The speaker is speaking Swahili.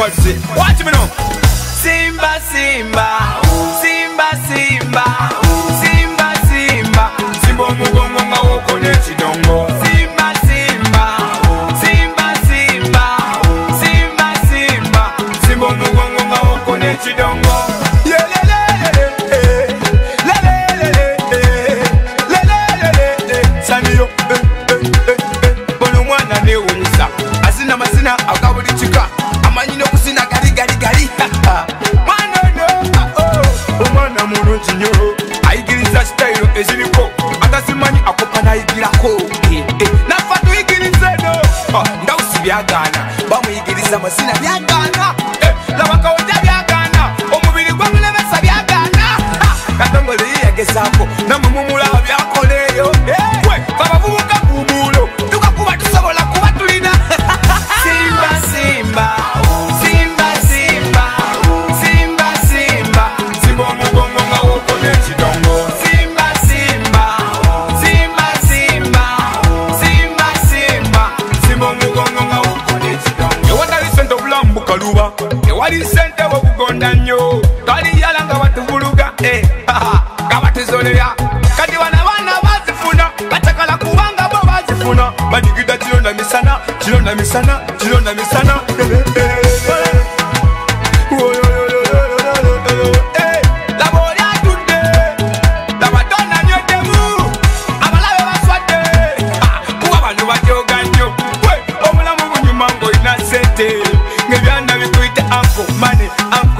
Pulse. Watch me now. Simba, Simba, Simba, Simba, Simba, Simba, Simba mugongo nga woko n'ekidongo. Simba, Simba, Simba, Simba, Simba, Simba, Simba mugongo nga woko n'ekidongo. Saniyo, bono mwana newunyisa, azina mazina agabuli chika, amanyi n'okusina gali gali gali. Omwana mulungi nnyo ayigiriza sitayiro eziriko atazimanyi akopa n'ayigirako nafa tuyigiriza eno ndawusi byagaana bamuyigiriza amazina byagaana laba kawojja byagaana omubiri gwamulemesa byagaana katongole yeyagezaako namwe mumulaba byakoleeyo abavubuka bubuulo tukakuba tusobola kuba tulina Simba Simba Simba Simba Simba Simba Simba omugongo nga woko n'ekidongo. Simba Simba Simba Simba Simba Simba Simba omugongo nga woko n'ekidongo. Ewatali ssente obulamu bukaluba, ewali ssente wobugonda nnyo, twaliyala nga batuvuluga nga batuzoleya kati bana baana bazifuna batakala kubanga bo bazifuna badigida kironda misana kironda misana kironda misana laba oli atudde laba tonna nyoddemu abalabe baswadde kuba bano bajoga nnyo omulamu bunyuma ng'olina ssente ng'ebyanda bikuyita anko mane anko